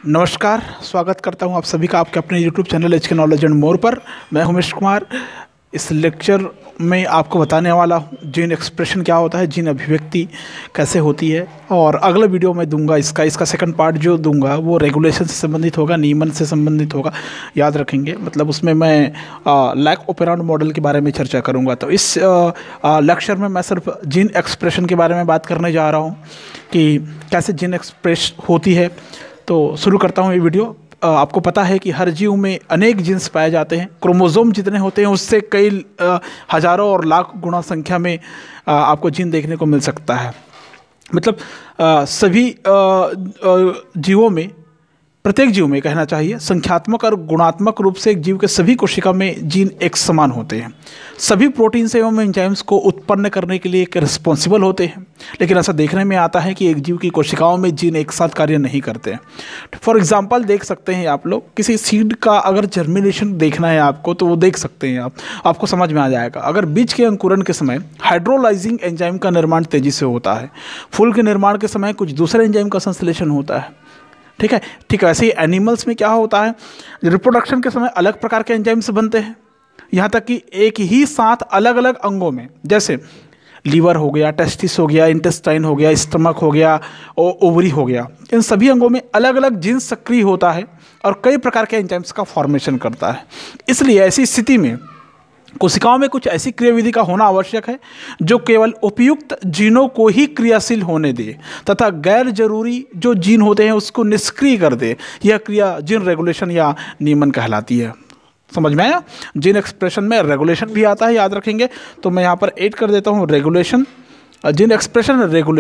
नमस्कार, स्वागत करता हूं आप सभी का आपके अपने YouTube channel HK knowledge and more पर। मैं उमेश कुमार। इस लेक्चर में आपको बताने वाला हूं जीन एक्सप्रेशन क्या होता है, जीन अभिव्यक्ति कैसे होती है। और अगला वीडियो मैं दूंगा इसका सेकंड पार्ट जो दूंगा वो रेगुलेशन से संबंधित होगा, नियमन से संबंधित होगा। याद रखेंगे, मतलब उसमें मैं लैक ओपेरांड मॉडल के बारे में चर्चा करूँगा। तो इस लेक्चर में मैं सिर्फ जीन एक्सप्रेशन के बारे में बात करने जा रहा हूँ कि कैसे जीन एक्सप्रेस होती है। तो शुरू करता हूँ ये वीडियो। आपको पता है कि हर जीव में अनेक जीन्स पाए जाते हैं। क्रोमोसोम जितने होते हैं उससे कई हजारों और लाख गुना संख्या में आपको जीन देखने को मिल सकता है। मतलब सभी जीवों में, प्रत्येक जीव में कहना चाहिए, संख्यात्मक और गुणात्मक रूप से एक जीव के सभी कोशिका में जीन एक समान होते हैं। सभी प्रोटीन्स एवं एंजाइम्स को उत्पन्न करने के लिए एक रिस्पॉन्सिबल होते हैं। लेकिन ऐसा देखने में आता है कि एक जीव की कोशिकाओं में जीन एक साथ कार्य नहीं करते हैं। फॉर एग्जाम्पल देख सकते हैं आप लोग, किसी सीड का अगर जर्मिनेशन देखना है आपको तो वो देख सकते हैं आपको समझ में आ जाएगा। अगर बीज के अंकुरण के समय हाइड्रोलाइजिंग एंजाइम का निर्माण तेजी से होता है, फूल के निर्माण के समय कुछ दूसरे एंजाइम का संश्लेषण होता है। ठीक है, वैसे ही एनिमल्स में क्या होता है, रिप्रोडक्शन के समय अलग प्रकार के एंजाइम्स बनते हैं। यहाँ तक कि एक ही साथ अलग अलग अंगों में, जैसे लीवर हो गया, टेस्टिस हो गया, इंटेस्टाइन हो गया, स्टमक हो गया, ओवरी हो गया, इन सभी अंगों में अलग अलग जीन सक्रिय होता है और कई प्रकार के एंजाइम्स का फॉर्मेशन करता है। इसलिए ऐसी स्थिति में कोशिकाओं में कुछ ऐसी क्रियाविधि का होना आवश्यक है जो केवल उपयुक्त जीनों को ही क्रियाशील होने दे तथा गैर जरूरी जो जीन होते हैं उसको निष्क्रिय कर दे। यह क्रिया जीन रेगुलेशन या नियमन कहलाती है। समझ में आया? जीन एक्सप्रेशन में रेगुलेशन भी आता है, याद रखेंगे। तो मैं यहाँ पर ऐड कर देता हूँ रेगुलेशन, जीन एक्सप्रेशन,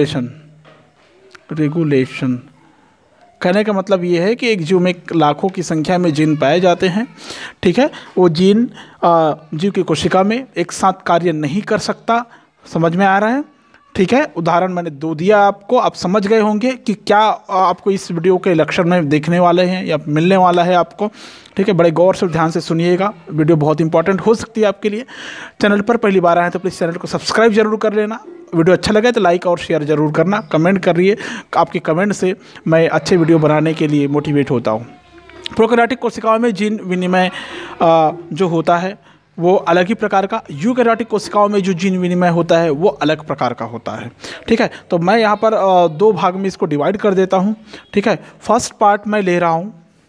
रेगुलेशन कहने का मतलब ये है कि एक जीव में लाखों की संख्या में जीन पाए जाते हैं। ठीक है, वो जीन जीव की कोशिका में एक साथ कार्य नहीं कर सकता। समझ में आ रहा है? ठीक है, उदाहरण मैंने दो दिया आपको, आप समझ गए होंगे कि क्या आपको इस वीडियो के लेक्चर में देखने वाले हैं या मिलने वाला है आपको। ठीक है, बड़े गौर से ध्यान से सुनिएगा, वीडियो बहुत इंपॉर्टेंट हो सकती है आपके लिए। चैनल पर पहली बार आए तो प्लीज़ चैनल को सब्सक्राइब जरूर कर लेना। वीडियो अच्छा लगे तो लाइक और शेयर जरूर करना, कमेंट करिए। आपके कमेंट से मैं अच्छे वीडियो बनाने के लिए मोटिवेट होता हूँ। प्रोकैरियोटिक कोशिकाओं में जीन विनिमय जो होता है वो अलग ही प्रकार का, यूकैरियोटिक कोशिकाओं में जो जीन विनिमय होता है वो अलग प्रकार का होता है। ठीक है, तो मैं यहाँ पर दो भाग में इसको डिवाइड कर देता हूँ। ठीक है, फर्स्ट पार्ट मैं ले रहा हूँ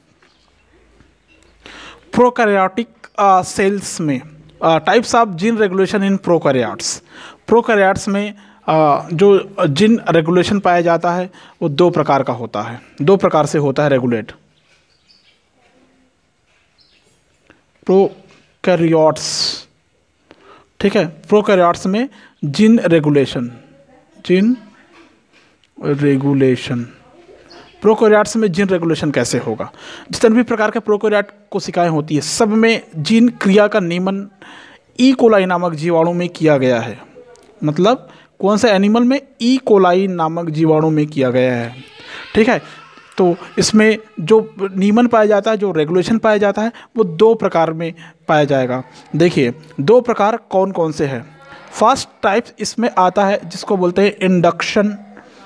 प्रोकैरियोटिक सेल्स में, types of gene regulation in prokaryotes. Prokaryotes में जो जीन रेगुलेशन पाया जाता है वो दो प्रकार का होता है, दो प्रकार से होता है रेगुलेट। प्रोकैरियोट्स, ठीक है, प्रोकैरियोट्स में जीन रेगुलेशन, प्रोकैरियोट्स में जीन रेगुलेशन कैसे होगा? जितने भी प्रकार के प्रोकैरियोट कोशिकाएं होती है सब में जीन क्रिया का नियमन ई कोलाई नामक जीवाणु में किया गया है। मतलब कौन से एनिमल में? ई कोलाई नामक जीवाणु में किया गया है। ठीक है, तो इसमें जो नियमन पाया जाता है, जो रेगुलेशन पाया जाता है वो दो प्रकार में पाया जाएगा। देखिए, दो प्रकार कौन कौन से हैं। फर्स्ट टाइप इसमें आता है जिसको बोलते हैं इंडक्शन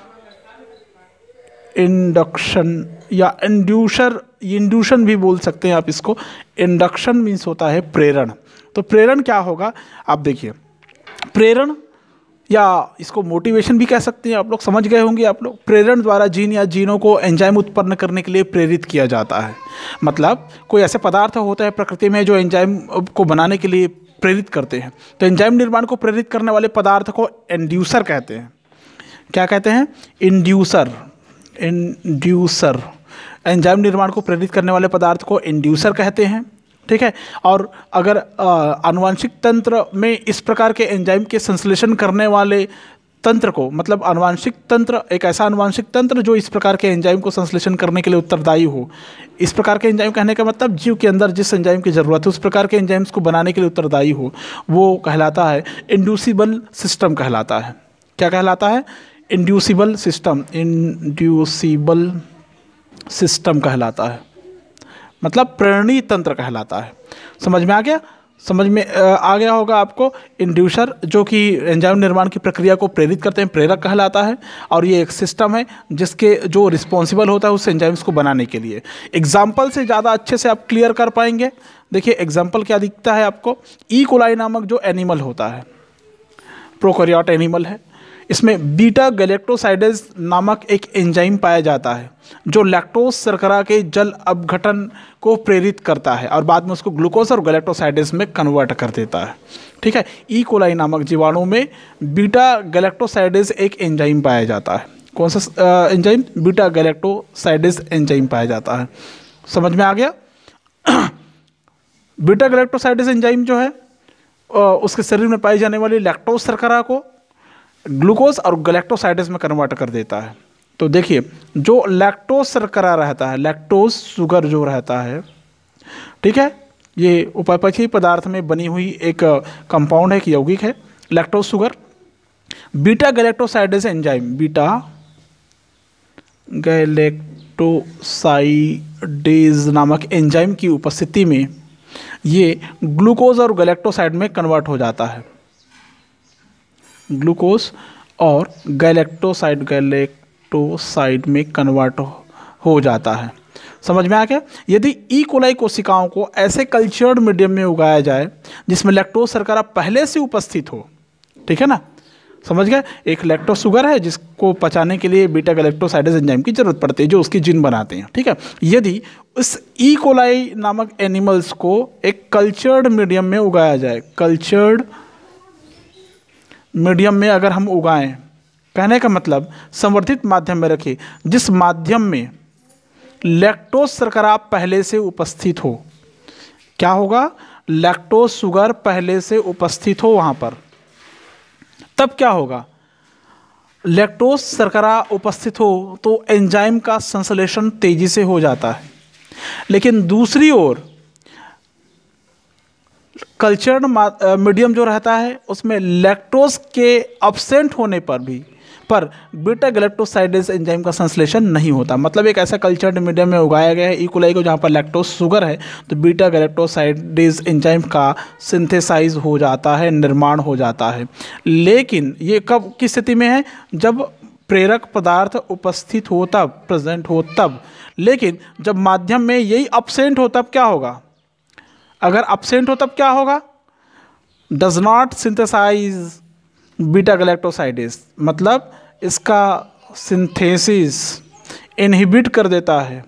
या इंड्यूशन भी बोल सकते हैं आप इसको। इंडक्शन मीन्स होता है प्रेरण। तो प्रेरण क्या होगा आप देखिए, प्रेरण या इसको मोटिवेशन भी कह सकते हैं, आप लोग समझ गए होंगे। आप लोग प्रेरण द्वारा जीन या जीनों को एंजाइम उत्पन्न करने के लिए प्रेरित किया जाता है। मतलब कोई ऐसे पदार्थ होते हैं प्रकृति में जो एंजाइम को बनाने के लिए प्रेरित करते हैं। तो एंजाइम निर्माण को प्रेरित करने वाले पदार्थ को इंड्यूसर कहते हैं। क्या कहते हैं? इंड्यूसर। एंजाइम निर्माण को प्रेरित करने वाले पदार्थ को इंड्यूसर कहते हैं। ठीक है, और अगर आनुवांशिक तंत्र में इस प्रकार के एंजाइम के संश्लेषण करने वाले तंत्र को, मतलब आनुवांशिक तंत्र, एक ऐसा आनुवांशिक तंत्र जो इस प्रकार के एंजाइम को संश्लेषण करने के लिए उत्तरदायी हो। इस प्रकार के एंजाइम कहने का मतलब जीव के अंदर जिस एंजाइम की ज़रूरत है उस प्रकार के एंजाइम्स को बनाने के लिए उत्तरदायी हो, वो कहलाता है इंड्यूसिबल सिस्टम कहलाता है। क्या कहलाता है? इंड्यूसिबल सिस्टम कहलाता है। मतलब प्रेरणी तंत्र कहलाता है। समझ में आ गया? समझ में आ गया होगा आपको। इंड्यूसर जो कि एंजाइम निर्माण की प्रक्रिया को प्रेरित करते हैं, प्रेरक कहलाता है। और ये एक सिस्टम है जिसके जो रिस्पॉन्सिबल होता है उस एंजाइम्स को बनाने के लिए। एग्जाम्पल से ज़्यादा अच्छे से आप क्लियर कर पाएंगे। देखिए एग्जाम्पल क्या दिखता है आपको। ई कोलाई नामक जो एनिमल होता है, प्रोकैरियोट एनिमल है, इसमें बीटा गैलेक्टोसाइडेज नामक एक एंजाइम पाया जाता है जो लैक्टोज शर्करा के जल अपघटन को प्रेरित करता है और बाद में उसको ग्लूकोज और गैलेक्टोसाइडेज में कन्वर्ट कर देता है। ठीक है, ई कोलाई नामक जीवाणु में बीटा गैलेक्टोसाइडेज एक एंजाइम पाया जाता है। कौन सा एंजाइम? बीटा गैलेक्टोसाइडेज एंजाइम पाया जाता है। समझ में आ गया। बीटा गैलेक्टोसाइडेज एंजाइम जो है उसके शरीर में पाई जाने वाली लैक्टोज शर्करा को ग्लूकोज और गैलेक्टोसाइडेज में कन्वर्ट कर देता है। तो देखिए जो लैक्टोज शर्करा रहता है, लैक्टोज शुगर जो रहता है, ठीक है, ये उपापचयी पदार्थ में बनी हुई एक कंपाउंड है, एक यौगिक है, lactose sugar. Beta galactosidase enzyme, beta galactosidase नामक एंजाइम की उपस्थिति में ये ग्लूकोज और गैलेक्टोसाइड में कन्वर्ट हो जाता है। ग्लूकोज और गैलेक्टोसाइड में कन्वर्ट हो जाता है। समझ में आ गया। यदि ई कोलाई कोशिकाओं को ऐसे कल्चर्ड मीडियम में उगाया जाए जिसमें लैक्टोज शर्करा पहले से उपस्थित हो, ठीक है ना, समझ गए। एक लैक्टोज शुगर है जिसको पचाने के लिए बीटा गैलेक्टोसाइडेज एंजाइम की जरूरत पड़ती है जो उसकी जीन बनाते हैं, ठीक है। यदि इस ई कोलाई नामक एनिमल्स को एक कल्चर्ड मीडियम में उगाया जाए, कल्चर्ड मीडियम में अगर हम उगाएं, कहने का मतलब संवर्धित माध्यम में रखें जिस माध्यम में लैक्टोज शर्करा पहले से उपस्थित हो। क्या होगा? लैक्टोज शुगर पहले से उपस्थित हो वहां पर, तब क्या होगा? लैक्टोज शर्करा उपस्थित हो तो एंजाइम का संश्लेषण तेजी से हो जाता है। लेकिन दूसरी ओर कल्चर्ड मीडियम जो रहता है उसमें लैक्टोज के अब्सेंट होने पर भी बीटा गैलेक्टोसाइडेज एंजाइम का संश्लेषण नहीं होता। मतलब एक ऐसा कल्चर्ड मीडियम में उगाया गया है ई कोलाई को जहाँ पर लैक्टोज शुगर है, तो बीटा गैलेक्टोसाइडेज एंजाइम का सिंथेसाइज हो जाता है, निर्माण हो जाता है। लेकिन ये कब की स्थिति में है? जब प्रेरक पदार्थ उपस्थित हो तब, प्रेजेंट हो तब। लेकिन जब माध्यम में यही अब्सेंट हो तब क्या होगा? अगर अब्सेंट हो तब क्या होगा? Does not synthesise beta galactosidase, मतलब इसका सिंथेसिस इनहिबिट कर देता है,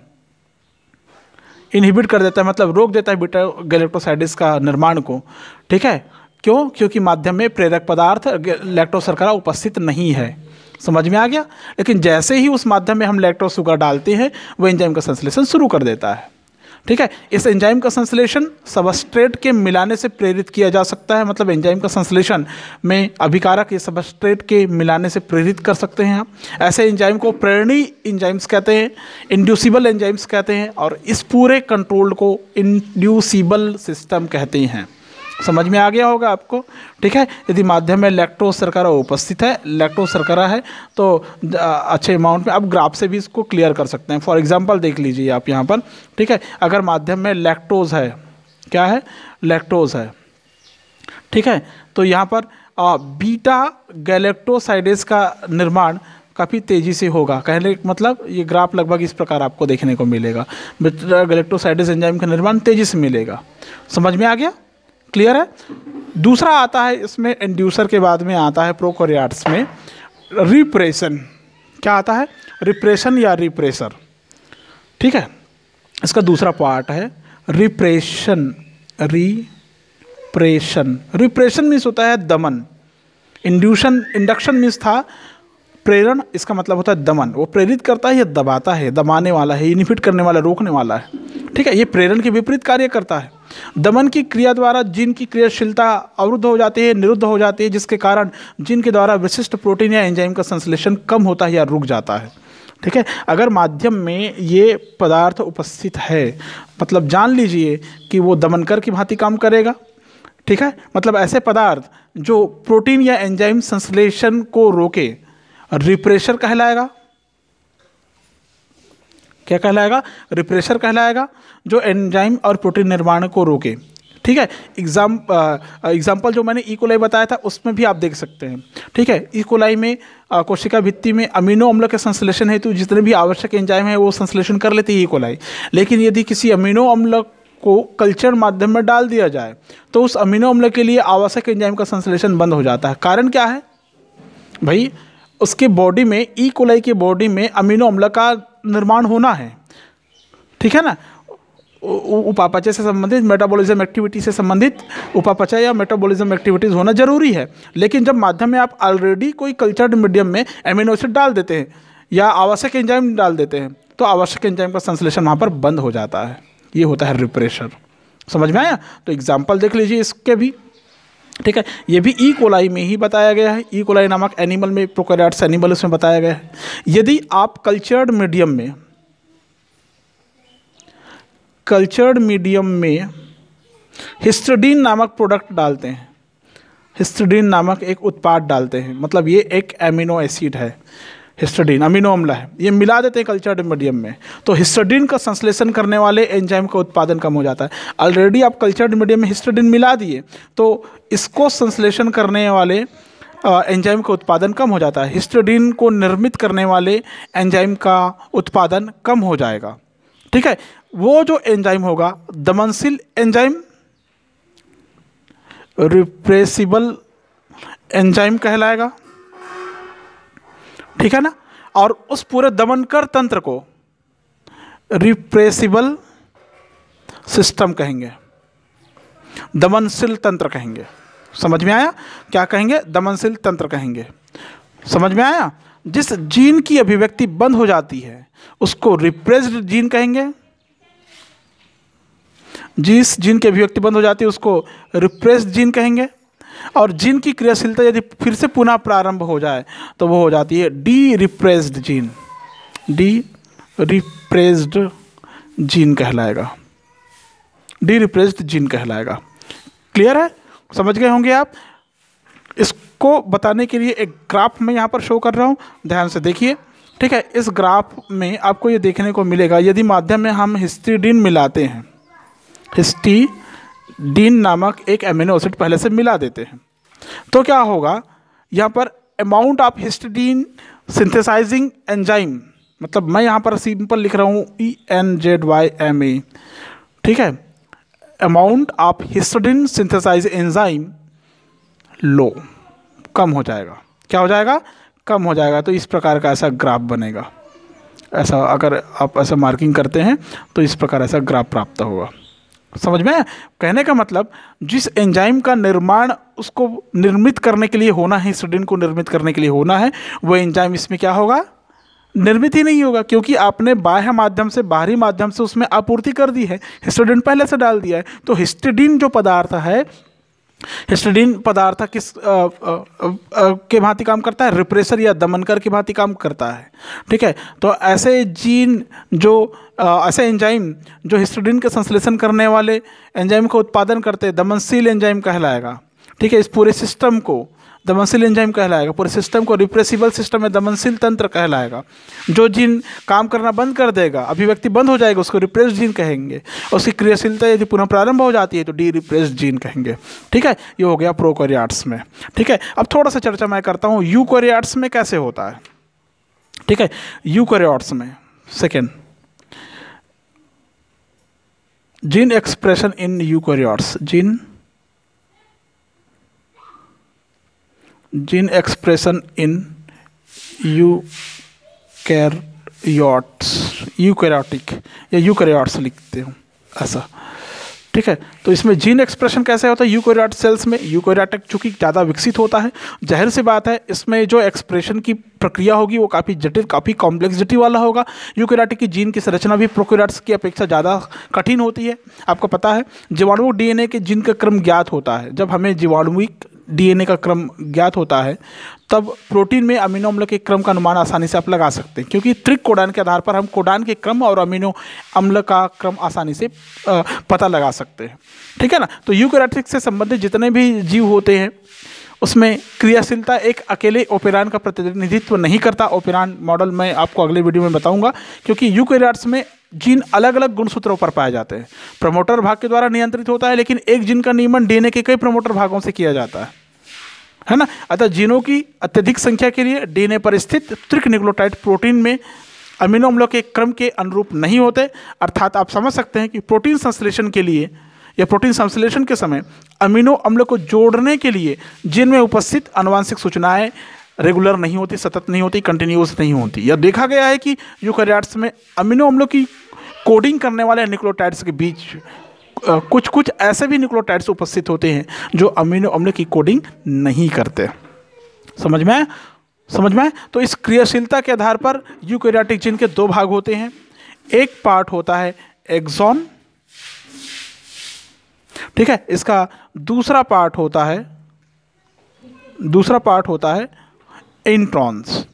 मतलब रोक देता है बीटा गैलेक्टोसाइडेज का निर्माण को, ठीक है। क्यों? क्योंकि माध्यम में प्रेरक पदार्थ लैक्टोज शर्करा उपस्थित नहीं है। समझ में आ गया। लेकिन जैसे ही उस माध्यम में हम लैक्टोज शुगर डालते हैं वो एंजाइम का संश्लेषण शुरू कर देता है, ठीक है। इस एंजाइम का संश्लेषण सबस्ट्रेट के मिलाने से प्रेरित किया जा सकता है। मतलब एंजाइम का संश्लेषण में अभिकारक ये सबस्ट्रेट के मिलाने से प्रेरित कर सकते हैं आप। ऐसे एंजाइम को प्रेरणी एंजाइम्स कहते हैं, इंड्यूसिबल एंजाइम्स कहते हैं, और इस पूरे कंट्रोल को इंड्यूसिबल सिस्टम कहते हैं। समझ में आ गया होगा आपको, ठीक है। यदि माध्यम में लैक्टोज शर्करा उपस्थित है, लैक्टोज शर्करा है, तो अच्छे अमाउंट में आप ग्राफ से भी इसको क्लियर कर सकते हैं। फॉर एग्जांपल देख लीजिए आप यहाँ पर, ठीक है। अगर माध्यम में लैक्टोज है, क्या है? लैक्टोज है, ठीक है। तो यहाँ पर बीटा गैलेक्टोसाइडेज का निर्माण काफ़ी तेज़ी से होगा। कहने का मतलब ये ग्राफ लगभग इस प्रकार आपको देखने को मिलेगा। बीटा गैलेक्टोसाइडेज एंजाइम का निर्माण तेज़ी से मिलेगा। समझ में आ गया? क्लियर है। दूसरा आता है इसमें, इंड्यूसर के बाद में आता है प्रोकैरियोट्स में रिप्रेशन। क्या आता है? रिप्रेशन या रिप्रेसर, ठीक है। इसका दूसरा पार्ट है रिप्रेशन। रिप्रेशन मीन्स होता है दमन। इंडक्शन मीन्स था प्रेरण, इसका मतलब होता है दमन। वो प्रेरित करता है या दबाता है, दबाने वाला है, इनहिबिट करने वाला, रोकने वाला है, ठीक है। ये प्रेरण के विपरीत कार्य करता है। दमन की क्रिया द्वारा जीन की क्रियाशीलता अवरुद्ध हो जाती है, निरुद्ध हो जाती है, जिसके कारण जीन के द्वारा विशिष्ट प्रोटीन या एंजाइम का संश्लेषण कम होता है या रुक जाता है, ठीक है। अगर माध्यम में ये पदार्थ उपस्थित है, मतलब जान लीजिए कि वो दमनकर की भांति काम करेगा, ठीक है। मतलब ऐसे पदार्थ जो प्रोटीन या एंजाइम संश्लेषण को रोके रिप्रेशर कहलाएगा। क्या कहलाएगा? रिप्रेशर कहलाएगा, जो एंजाइम और प्रोटीन निर्माण को रोके, ठीक है। एग्जाम्पल जो मैंने ई कोलाई बताया था उसमें भी आप देख सकते हैं। ठीक है, ई कोलाई में कोशिका भित्ति में अमीनो अम्ल के संश्लेषण हेतु जितने भी आवश्यक एंजाइम है वो संश्लेषण कर लेती है ई कोलाई। लेकिन यदि किसी अमीनो अम्ल को कल्चर माध्यम में डाल दिया जाए तो उस अमीनो अम्ल के लिए आवश्यक एंजाइम का संश्लेषण बंद हो जाता है। कारण क्या है भाई, उसके बॉडी में, ई कोलाई के बॉडी में अमीनो अम्ल का निर्माण होना है। ठीक है ना, उपापचय से संबंधित, मेटाबॉलिज्म एक्टिविटी से संबंधित उपापचय या मेटाबॉलिज्म एक्टिविटीज़ होना जरूरी है। लेकिन जब माध्यम में आप ऑलरेडी कोई कल्चर्ड मीडियम में एमिनो एसिड डाल देते हैं या आवश्यक एंजाइम डाल देते हैं तो आवश्यक एंजाइम का संश्लेषण वहाँ पर बंद हो जाता है। ये होता है रिप्रेशर। समझ में आया? तो एग्जाम्पल देख लीजिए इसके भी। ठीक है, ये भी ई कोलाई में ही बताया गया है। ई कोलाई नामक एनिमल में, प्रोकैरियोट्स एनिमल उसमें बताया गया है। यदि आप कल्चर्ड मीडियम में हिस्टिडीन नामक प्रोडक्ट डालते हैं, हिस्टिडीन नामक एक उत्पाद डालते हैं, मतलब ये एक एमिनो एसिड है, हिस्टिडीन अमीनो अम्ल है, ये मिला देते हैं कल्चर्ड मीडियम में, तो हिस्टिडीन का संश्लेषण करने वाले एंजाइम का उत्पादन कम हो जाता है। ऑलरेडी आप कल्चर्ड मीडियम में हिस्टिडीन मिला दिए तो इसको संश्लेषण करने वाले एंजाइम का उत्पादन कम हो जाता है। हिस्टिडीन को निर्मित करने वाले एंजाइम का उत्पादन कम हो जाएगा। ठीक है, वो जो एंजाइम होगा दमनशील एंजाइम, रिप्रेसिबल एंजाइम कहलाएगा। ठीक है ना, और उस पूरे दमनकर तंत्र को रिप्रेसिबल सिस्टम कहेंगे, दमनशील तंत्र कहेंगे। समझ में आया? क्या कहेंगे? दमनशील तंत्र कहेंगे। समझ में आया? जिस जीन की अभिव्यक्ति बंद हो जाती है उसको रिप्रेस्ड जीन कहेंगे। जिस जीन की अभिव्यक्ति बंद हो जाती है उसको रिप्रेस्ड जीन कहेंगे। और जीन की क्रियाशीलता यदि फिर से पुनः प्रारंभ हो जाए तो वो हो जाती है derepressed gene, derepressed gene कहलाएगा, डी रिप्रेस्ड जीन कहलाएगा। क्लियर है? समझ गए होंगे आप। इसको बताने के लिए एक ग्राफ में यहाँ पर शो कर रहा हूँ, ध्यान से देखिए। ठीक है, इस ग्राफ में आपको ये देखने को मिलेगा यदि माध्यम में हम हिस्टिडीन मिलाते हैं, हिस्टिडीन नामक एक एमिनो एसिड पहले से मिला देते हैं तो क्या होगा, यहाँ पर amount of histidine synthesising enzyme, मतलब मैं यहाँ पर सिंपल लिख रहा हूँ ENZYME। ठीक है, amount of histidine synthesise enzyme low, कम हो जाएगा। क्या हो जाएगा? कम हो जाएगा। तो इस प्रकार का ऐसा ग्राफ बनेगा। ऐसा अगर आप ऐसा मार्किंग करते हैं तो इस प्रकार ऐसा ग्राफ प्राप्त होगा। समझ में? कहने का मतलब जिस एंजाइम का निर्माण उसको निर्मित करने के लिए होना है, हिस्टिडीन को निर्मित करने के लिए होना है, वो एंजाइम इसमें क्या होगा? निर्मित ही नहीं होगा, क्योंकि आपने बाह्य माध्यम से, बाहरी माध्यम से उसमें आपूर्ति कर दी है, हिस्टिडीन पहले से डाल दिया है। तो हिस्टिडीन जो पदार्थ है, हिस्टिडीन पदार्थ किस के भांति काम करता है? रिप्रेसर या दमनकर की भांति काम करता है। ठीक है, तो ऐसे जीन जो ऐसे एंजाइम जो हिस्टिडीन के संश्लेषण करने वाले एंजाइम का उत्पादन करते हैं दमनशील एंजाइम कहलाएगा। ठीक है, इस पूरे सिस्टम को दमनशील एंजाइम कहलाएगा। पूरे सिस्टम को रिप्रेसिबल सिस्टम में दमनशील तंत्र कहलाएगा। जो जीन काम करना बंद कर देगा, अभिव्यक्ति बंद हो जाएगा, उसको रिप्रेस्ड जीन कहेंगे। उसकी क्रियाशीलता यदि पुनः प्रारंभ हो जाती है तो डी रिप्रेस्ड जीन कहेंगे। ठीक है, ये हो गया प्रोकैरियोट्स में। ठीक है, अब थोड़ा सा चर्चा मैं करता हूँ यूकैरियोट्स में कैसे होता है। ठीक है, यूकैरियोट्स में second, gene expression in eukaryotes, gene expression in eukaryotic या यूकैरियोट्स लिखते हूँ ऐसा। ठीक है, तो इसमें जीन एक्सप्रेशन कैसे होता है यूकैरियोट सेल्स में? यूकैरियोटिक चूँकि ज़्यादा विकसित होता है, जाहिर सी बात है इसमें जो एक्सप्रेशन की प्रक्रिया होगी वो काफ़ी जटिल, काफ़ी कॉम्प्लेक्सिटी वाला होगा। यूकैरियोटिक की जीन की संरचना भी प्रोकैरियोट्स की अपेक्षा ज़्यादा कठिन होती है। आपको पता है जीवाणु DNA के जीन का क्रम ज्ञात होता है। जब हमें जीवाणुविक DNA का क्रम ज्ञात होता है तब प्रोटीन में अमीनो अम्ल के क्रम का अनुमान आसानी से आप लगा सकते हैं, क्योंकि त्रिक कोडान के आधार पर हम कोडान के क्रम और अमीनो अम्ल का क्रम आसानी से पता लगा सकते हैं। ठीक है ना, तो यूकैरियोटिक से संबंधित जितने भी जीव होते हैं उसमें क्रियाशीलता एक अकेले ओपेरान का प्रतिनिधित्व नहीं करता। ओपेरान मॉडल मैं आपको अगले वीडियो में बताऊंगा, क्योंकि यूकैरियोट्स में जीन अलग अलग गुणसूत्रों पर पाए जाते हैं। प्रमोटर भाग के द्वारा नियंत्रित होता है, लेकिन एक जीन का नियमन डीएनए के कई प्रमोटर भागों से किया जाता है ना। अतः जीनों की अत्यधिक संख्या के लिए डीएनए पर स्थित त्रिक प्रोटीन में अमीनो अम्लों के क्रम के अनुरूप नहीं होते। अर्थात आप समझ सकते हैं कि प्रोटीन संश्लेषण के लिए या प्रोटीन संश्लेषण के समय अमीनो अम्लों को जोड़ने के लिए जीन में उपस्थित आनुवंशिक सूचनाएं रेगुलर नहीं होती, सतत नहीं होती, कंटिन्यूस नहीं होती। यह देखा गया है कि यूकैरियोट्स में अमीनो अम्लों की कोडिंग करने वाले न्यूक्लियोटाइड्स के बीच कुछ ऐसे भी न्यूक्लियोटाइड्स उपस्थित होते हैं जो अमीनो अम्ल की कोडिंग नहीं करते। समझ में आए? तो इस क्रियाशीलता के आधार पर यूकैरियोटिक जीन के दो भाग होते हैं। एक पार्ट होता है एक्सॉन, ठीक है। इसका दूसरा पार्ट होता है इंट्रॉन्स,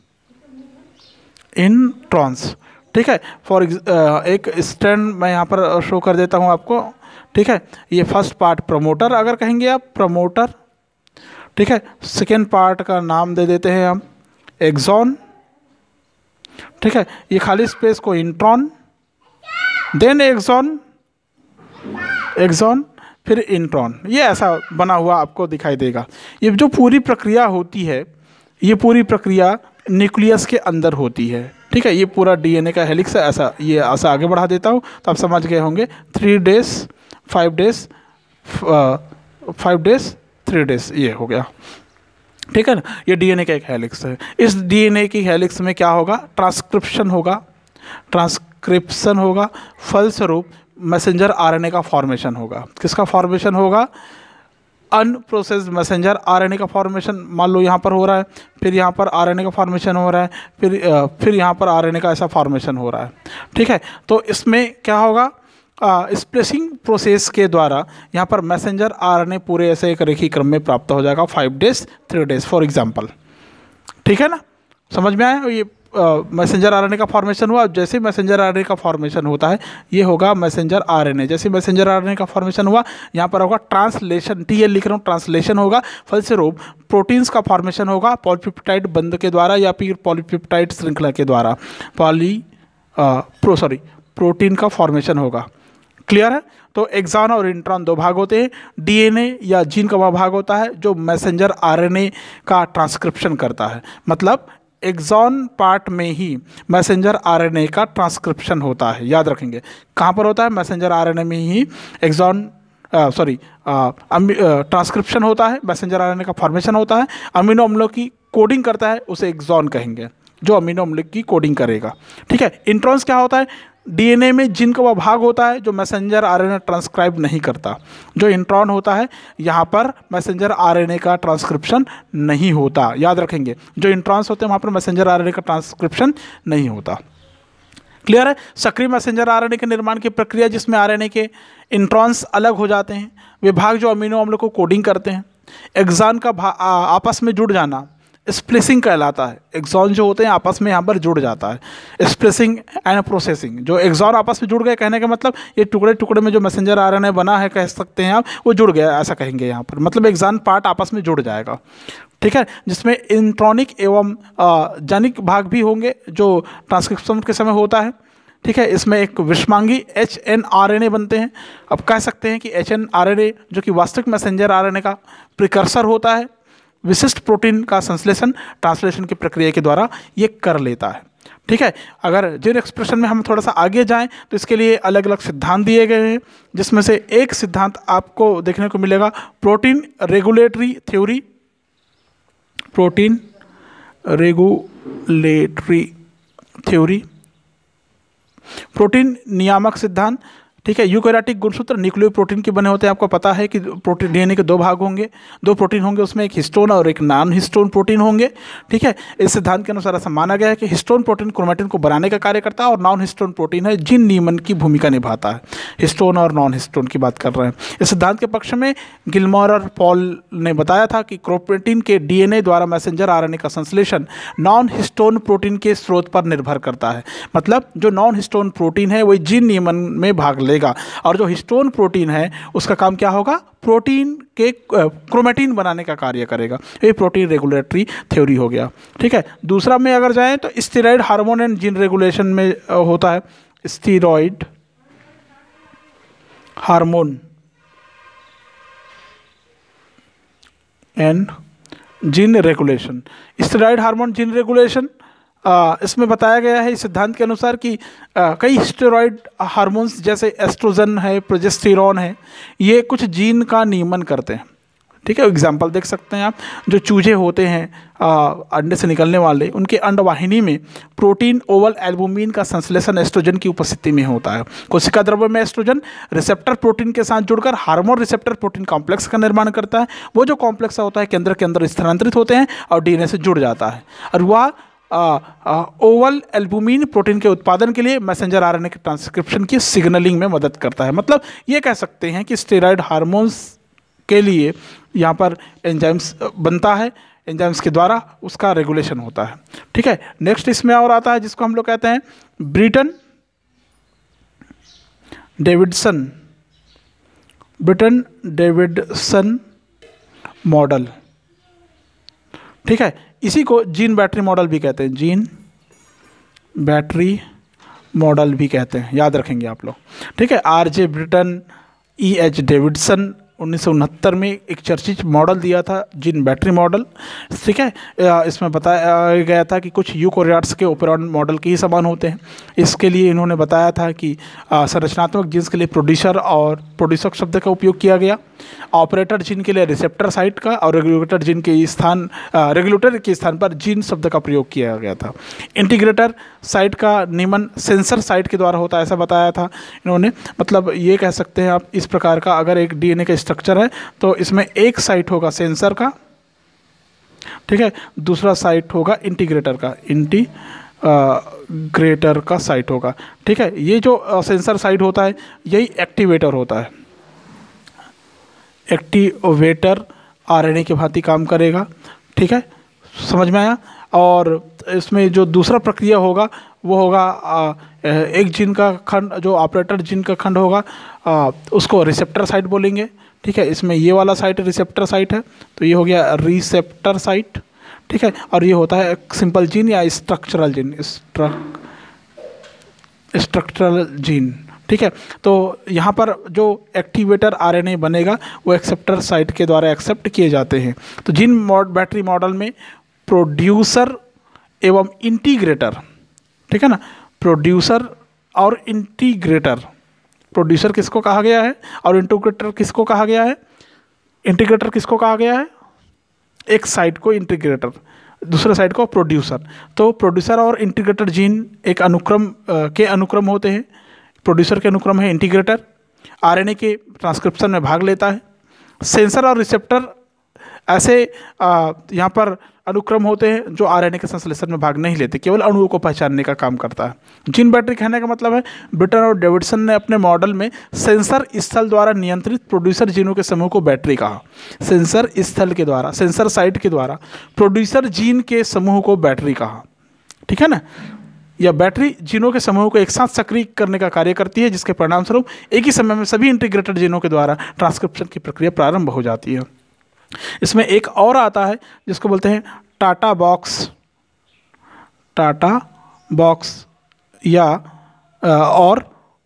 ठीक है। फॉर एक स्टैंड मैं यहाँ पर शो कर देता हूँ आपको, ठीक है। ये फर्स्ट पार्ट प्रमोटर अगर कहेंगे आप, प्रमोटर, ठीक है। सेकेंड पार्ट का नाम दे देते हैं हम एक्सॉन, ठीक है। ये खाली स्पेस को इंट्रॉन, देन एक्सॉन, फिर इंट्रॉन, ये ऐसा बना हुआ आपको दिखाई देगा। ये जो पूरी प्रक्रिया होती है, ये पूरी प्रक्रिया न्यूक्लियस के अंदर होती है, ठीक है। ये पूरा डीएनए का हेलिक्स है, ऐसा आगे बढ़ा देता हूँ तो आप समझ गए होंगे। 3 days 5 days 5 days 3 days ये हो गया, ठीक है ना। ये डीएनए का एक हेलिक्स है। इस डीएनए की हेलिक्स में क्या होगा? ट्रांसक्रिप्शन होगा, फलस्वरूप मैसेंजर आरएनए का फॉर्मेशन होगा। किसका फॉर्मेशन होगा? अनप्रोसेस्ड मैसेंजर आरएनए का फॉर्मेशन मान लो यहाँ पर हो रहा है, फिर यहाँ पर आरएनए का फॉर्मेशन हो रहा है, फिर यहाँ पर आरएनए का ऐसा फॉर्मेशन हो रहा है, ठीक है। तो इसमें क्या होगा? स्प्लिसिंग प्रोसेस के द्वारा यहाँ पर मैसेंजर आरएनए पूरे ऐसे एक रेखीय क्रम में प्राप्त हो जाएगा 5 days 3 days फॉर एग्जांपल, ठीक है ना। समझ में आया? ये मैसेंजर आरएनए का फॉर्मेशन हुआ। जैसे मैसेंजर आरएनए का फॉर्मेशन होता है, ये होगा मैसेंजर आरएनए। जैसे मैसेंजर आरएनए का फॉर्मेशन हुआ, यहाँ पर होगा ट्रांसलेशन, टीएल लिख रहा हूँ, ट्रांसलेशन होगा। फलस्वरूप प्रोटीन्स का फॉर्मेशन होगा पॉलीपेप्टाइड बंध के द्वारा या फिर पॉलीपेप्टाइड श्रृंखला के द्वारा प्रोटीन का फॉर्मेशन होगा। क्लियर है? तो एक्सॉन और इंट्रॉन दो भाग होते हैं। डीएनए या जीन का वह भाग होता है जो मैसेंजर आरएनए का ट्रांसक्रिप्शन करता है। मतलब एक्सॉन पार्ट में ही मैसेंजर आरएनए का ट्रांसक्रिप्शन होता है। याद रखेंगे कहाँ पर होता है? मैसेंजर आरएनए में ही ट्रांसक्रिप्शन होता है, मैसेंजर आरएनए का फॉर्मेशन होता है। अमीनो अम्लों की कोडिंग करता है, उसे एक्सॉन कहेंगे, जो अमीनो अम्ल की कोडिंग करेगा, ठीक है। इंट्रॉन्स क्या होता है? डीएनए में जिन का वह भाग होता है जो मैसेंजर आरएनए ट्रांसक्राइब नहीं करता। जो इंट्रॉन होता है, यहाँ पर मैसेंजर आरएनए का ट्रांसक्रिप्शन नहीं होता। याद रखेंगे, जो इंट्रॉन्स होते हैं वहाँ पर मैसेंजर आरएनए का ट्रांसक्रिप्शन नहीं होता। क्लियर है? सक्रिय मैसेंजर आरएनए के निर्माण की प्रक्रिया जिसमें आरएनए के इंट्रॉन्स अलग हो जाते हैं, वे भाग जो अमीनो अम्ल को कोडिंग करते हैं। एक्सॉन का आपस में जुड़ जाना स्प्लिसिंग कहलाता है। एक्सॉन जो होते हैं आपस में यहाँ पर जुड़ जाता है। स्प्लिसिंग एंड प्रोसेसिंग, जो एक्सॉन आपस में जुड़ गए, कहने का मतलब ये टुकड़े टुकड़े में जो मैसेंजर आरएनए बना है, कह सकते हैं आप, वो जुड़ गया, ऐसा कहेंगे यहाँ पर। मतलब एक्सॉन पार्ट आपस में जुड़ जाएगा, ठीक है। जिसमें इंट्रॉनिक एवं जनिक भाग भी होंगे जो ट्रांसक्रिप्शन के समय होता है, ठीक है। इसमें एक विषमांगी एचएनआरएनए बनते हैं। अब कह सकते हैं कि एचएनआरएनए जो कि वास्तविक मैसेंजर आरएनए का प्रिकर्सर होता है, विशिष्ट प्रोटीन का संश्लेषण ट्रांसलेशन की प्रक्रिया के द्वारा ये कर लेता है, ठीक है। अगर जीन एक्सप्रेशन में हम थोड़ा सा आगे जाएं तो इसके लिए अलग अलग सिद्धांत दिए गए हैं, जिसमें से एक सिद्धांत आपको देखने को मिलेगा protein regulatory theory. Protein regulatory theory, protein नियामक सिद्धांत, ठीक है। यूकैरियोटिक गुणसूत्र न्यूक्लियो प्रोटीन के बने होते हैं। आपको पता है कि प्रोटीन डीएनए के दो भाग होंगे, दो प्रोटीन होंगे, उसमें एक हिस्टोन और एक नॉन हिस्टोन प्रोटीन होंगे, ठीक है। इस सिद्धांत के अनुसार ऐसा माना गया है कि हिस्टोन प्रोटीन क्रोमैटिन को बनाने का कार्य करता है और नॉन हिस्टोन प्रोटीन है जीन नियमन की भूमिका निभाता है। हिस्टोन और नॉन हिस्टोन की बात कर रहे हैं। इस सिद्धांत के पक्ष में गिलमोर और पॉल ने बताया था कि क्रोमैटिन के डीएनए द्वारा मैसेंजर आरएनए का संश्लेषण नॉन हिस्टोन प्रोटीन के स्रोत पर निर्भर करता है। मतलब जो नॉन हिस्टोन प्रोटीन है वही जीन नियमन में भाग लेगा, और जो हिस्टोन प्रोटीन है उसका काम क्या होगा? प्रोटीन के क्रोमैटिन बनाने का कार्य करेगा। ये प्रोटीन रेगुलेटरी थ्योरी हो गया, ठीक है। दूसरा में अगर जाएं तो steroid hormone and gene regulation में होता है। Steroid hormone and gene regulation. Steroid hormone gene regulation, इसमें बताया गया है इस सिद्धांत के अनुसार कि कई स्टेरॉयड हार्मोन्स जैसे एस्ट्रोजन है, प्रोजेस्टेरॉन है, ये कुछ जीन का नियमन करते हैं। ठीक है, एग्जाम्पल देख सकते हैं आप, जो चूजे होते हैं अंडे से निकलने वाले, उनके अंडवाहिनी में प्रोटीन ओवल एल्बुमिन का संश्लेषण एस्ट्रोजन की उपस्थिति में होता है। कोशिका द्रव्य में एस्ट्रोजन रिसेप्टर प्रोटीन के साथ जुड़कर हार्मोन रिसेप्टर प्रोटीन कॉम्प्लेक्स का निर्माण करता है। वो जो कॉम्प्लेक्स होता है केंद्र के अंदर स्थानांतरित होते हैं और डीएनए से जुड़ जाता है, और वह ओवल एल्बुमिन प्रोटीन के उत्पादन के लिए मैसेंजर आरएनए के ट्रांसक्रिप्शन की सिग्नलिंग में मदद करता है। मतलब ये कह सकते हैं कि स्टेरॉयड हार्मोन्स के लिए यहाँ पर एंजाइम्स बनता है, एंजाइम्स के द्वारा उसका रेगुलेशन होता है। ठीक है, नेक्स्ट इसमें और आता है जिसको हम लोग कहते हैं ब्रिटन डेविडसन मॉडल। ठीक है, इसी को जीन बैटरी मॉडल भी कहते हैं, जीन बैटरी मॉडल भी कहते हैं, याद रखेंगे आप लोग। ठीक है, आरजे ब्रिटन EH डेविडसन 1969 में एक चर्चित मॉडल दिया था, जीन बैटरी मॉडल। ठीक है, इसमें बताया गया था कि कुछ यूकोरियोट्स के ओपेरॉन मॉडल के ही समान होते हैं। इसके लिए इन्होंने बताया था कि संरचनात्मक जीन्स के लिए प्रोड्यूसर और प्रोड्यूसर शब्द का उपयोग किया गया, ऑपरेटर जीन के लिए रिसेप्टर साइट का, और रेगुलेटर के स्थान पर जीन शब्द का प्रयोग किया गया था। इंटीग्रेटर साइट का नियमन सेंसर साइट के द्वारा होता है, ऐसा बताया था इन्होंने। मतलब ये कह सकते हैं आप इस प्रकार का, अगर एक डीएनए का स्ट्रक्चर है तो इसमें एक साइट होगा सेंसर का, ठीक है, दूसरा साइट होगा इंटीग्रेटर का साइट होगा। ठीक है, ये जो सेंसर साइट होता है यही एक्टिवेटर होता है, एक्टिवेटर आरएनए की भांति काम करेगा। ठीक है, समझ में आया। और इसमें जो दूसरा प्रक्रिया होगा वो होगा एक जीन का खंड, जो ऑपरेटर जीन का खंड होगा उसको रिसेप्टर साइट बोलेंगे। ठीक है, इसमें ये वाला साइट रिसेप्टर साइट है, तो ये हो गया रिसेप्टर साइट। ठीक है, और ये होता है सिंपल जीन या स्ट्रक्चरल जीन। ठीक है, तो यहाँ पर जो एक्टिवेटर आरएनए बनेगा वो एक्सेप्टर साइट के द्वारा एक्सेप्ट किए जाते हैं। तो जीन बैटरी मॉडल में प्रोड्यूसर एवं इंटीग्रेटर, ठीक है ना, प्रोड्यूसर और इंटीग्रेटर, प्रोड्यूसर किसको कहा गया है और इंटीग्रेटर किसको कहा गया है? इंटीग्रेटर किसको कहा गया है? एक साइट को इंटीग्रेटर, दूसरे साइड को प्रोड्यूसर। तो प्रोड्यूसर और इंटीग्रेटर जीन एक अनुक्रम होते हैं। प्रोड्यूसर के अनुक्रम है इंटीग्रेटर, आरएनए के ट्रांसक्रिप्शन में भाग लेता है। सेंसर और रिसेप्टर ऐसे यहाँ पर अनुक्रम होते हैं जो आरएनए के संश्लेषण में भाग नहीं लेते, केवल अणुओं को पहचानने का काम करता है। जीन बैटरी कहने का मतलब है ब्रिटन और डेविडसन ने अपने मॉडल में सेंसर स्थल द्वारा नियंत्रित प्रोड्यूसर जीनों के समूह को बैटरी कहा। सेंसर स्थल के द्वारा, सेंसर साइट के द्वारा प्रोड्यूसर जीन के समूह को बैटरी कहा। ठीक है ना, यह बैटरी जीनों के समूह को एक साथ सक्रिय करने का कार्य करती है, जिसके परिणाम स्वरूप एक ही समय में सभी इंटीग्रेटेड जीनों के द्वारा ट्रांसक्रिप्शन की प्रक्रिया प्रारंभ हो जाती है। इसमें एक और आता है जिसको बोलते हैं टाटा बॉक्स या और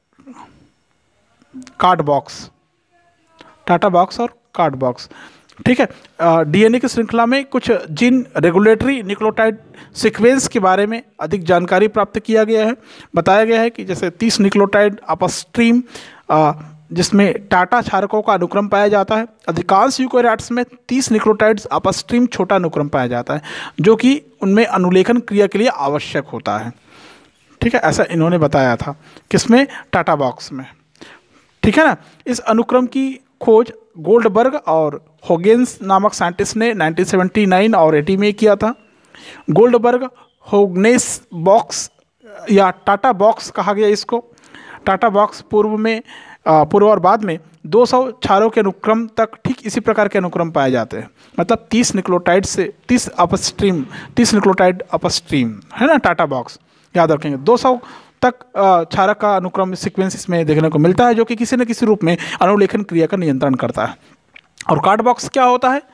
कार्ड बॉक्स, टाटा बॉक्स और कार्ड बॉक्स। ठीक है, डीएनए की श्रृंखला में कुछ जीन रेगुलेटरी न्यूक्लियोटाइड सीक्वेंस के बारे में अधिक जानकारी प्राप्त किया गया है। बताया गया है कि जैसे 30 न्यूक्लियोटाइड अपस्ट्रीम जिसमें टाटा क्षारकों का अनुक्रम पाया जाता है। अधिकांश यूकेरियोट्स में 30 न्यूक्लियोटाइड्स अपस्ट्रीम छोटा अनुक्रम पाया जाता है, जो कि उनमें अनुलेखन क्रिया के लिए आवश्यक होता है। ठीक है, ऐसा इन्होंने बताया था किसमें? टाटा बॉक्स में। ठीक है ना, इस अनुक्रम की खोज गोल्डबर्ग और होगेंस नामक साइंटिस्ट ने 1979 और 80 में किया था। गोल्डबर्ग होगनेस बॉक्स या टाटा बॉक्स कहा गया इसको। टाटा बॉक्स पूर्व और बाद में 200 क्षारों के अनुक्रम तक ठीक इसी प्रकार के अनुक्रम पाए जाते हैं। मतलब 30 न्यूक्लियोटाइड से 30 न्यूक्लियोटाइड अपस्ट्रीम है ना टाटा बॉक्स, याद रखेंगे। 200 तक क्षारक का अनुक्रम सीक्वेंस इसमें देखने को मिलता है, जो कि किसी न किसी रूप में अनुलेखन क्रिया का नियंत्रण करता है। और कार्ड बॉक्स क्या होता है?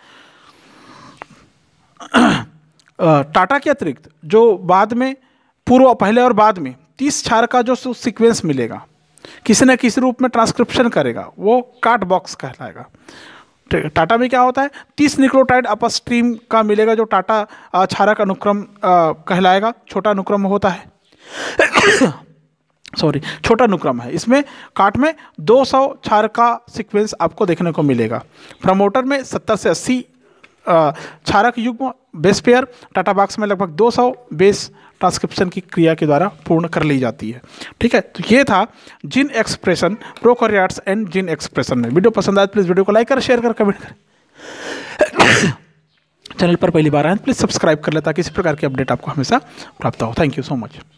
टाटा के अतिरिक्त जो बाद में पहले और बाद में 30 क्षार का जो सीक्वेंस मिलेगा, किसी न किसी रूप में ट्रांसक्रिप्शन करेगा, वो काट बॉक्स कहलाएगा। टाटा में क्या होता है, 30 न्यूक्लियोटाइड अपस्ट्रीम का मिलेगा, जो टाटा क्षारक अनुक्रम कहलाएगा। छोटा अनुक्रम होता है सॉरी, छोटा अनुक्रम है। इसमें काट में 200 क्षार का सीक्वेंस आपको देखने को मिलेगा। प्रमोटर में 70 से 80 क्षारक युग्म बेस पेयर, टाटा बॉक्स में लगभग 200 बेस ट्रांसक्रिप्शन की क्रिया के द्वारा पूर्ण कर ली जाती है। ठीक है, तो ये था gene expression, prokaryotes and gene expression में। वीडियो पसंद आए प्लीज़ वीडियो को लाइक कर, शेयर कर, कमेंट करें। चैनल पर पहली बार आए प्लीज़ सब्सक्राइब कर ले ताकि इसी प्रकार की अपडेट आपको हमेशा प्राप्त हो। Thank you so much.